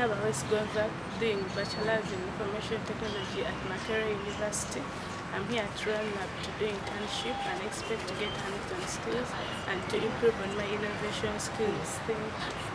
Zainab Awais Gonza, doing Bachelor's in Information Technology at Makerere University. I'm here at Run Lab to do internship and expect to get hands-on skills and to improve on my innovation skills. Thank you.